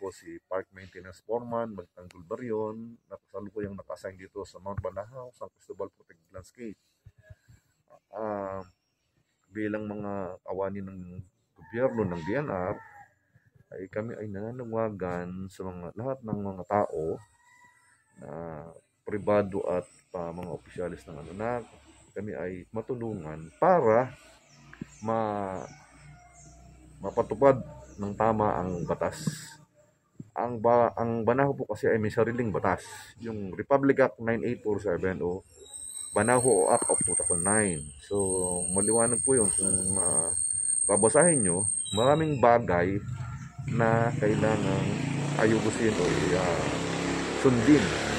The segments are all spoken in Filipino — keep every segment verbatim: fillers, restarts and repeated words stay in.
po si Park Maintenance Foreman Magtanggol Baryon na kasalukuyang naka-assign dito sa Mount Banahaw, San Cristobal Protected Landscape. Uh, bilang mga kawani ng gobyerno ng D N R ay kami ay nananawagan sa mga lahat ng mga tao na pribado at uh, mga opisyalis ng ano na kami ay matulungan para ma mapatupad ng tama ang batas. Ang ba ang Banahaw po kasi ay may sariling batas, yung Republic Act nine eight four seven o Banahaw Act of two thousand nine. So maliwanag po yun kung uh, babasahin nyo, maraming bagay na kailangang ayusin o uh, sundin.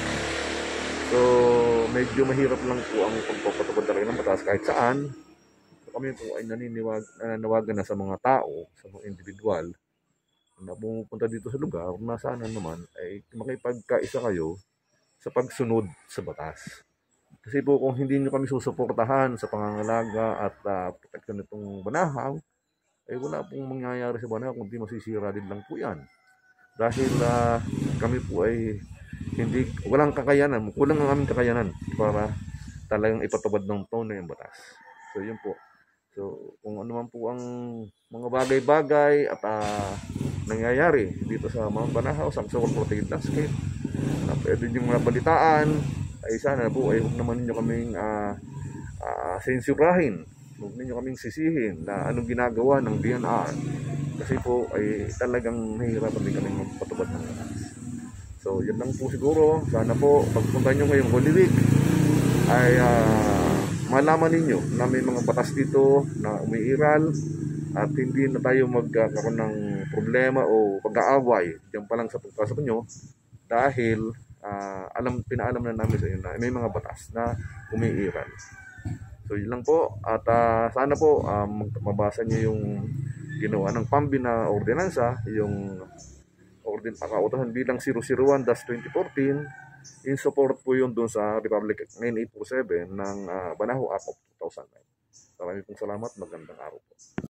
So medyo mahirap lang po ang pagpapatupad talaga ng batas kahit saan. So, kami po ay naniniwag, nananawagan na sa mga tao, sa mga individual na pumupunta dito sa lugar na sana naman ay makipagkaisa kayo sa pagsunod sa batas. Kasi po kung hindi nyo kami susuportahan sa pangangalaga at uh, proteksyon nitong Banahaw, ay wala pong mangyayari sa Banahaw kundi masisira din lang po yan. Dahil uh, kami po ay hindi, walang kakayanan, kulang ang aming kakayanan para talagang ipatubad ng tono yung batas. So yun po. So kung ano man po ang mga bagay-bagay at uh, nangyayari dito sa Mount Banahaw, San Cristobal Protected Landscape, na pwede nyo mga balitaan, ay sana po ay huwag naman ninyo kaming uh, uh, sensurahin. Huwag ninyo kaming sisihin na anong ginagawa ng D N R. Kasi po ay talagang nahihirapan din kaming magpatubad ng batas. So yun lang po siguro. Sana po pagpunta nyo ngayong Holy Week ay uh, malaman ninyo na may mga batas dito na umiiral at hindi na tayo magkakaroon ng problema o pag-aaway diyan pa lang sa pagpasok nyo dahil uh, alam, pinaalam na namin sa inyo na may mga batas na umiiral. So yun lang po at uh, sana po um, mabasa nyo yung ginawa ng P A M B na ordinansa, yung ordin pakautosan bilang zero zero one dash twenty fourteen, in support po yun doon sa Republic nine eight four seven ng uh, Banahaw Act of two thousand nine. Maraming pong salamat, magandang araw po.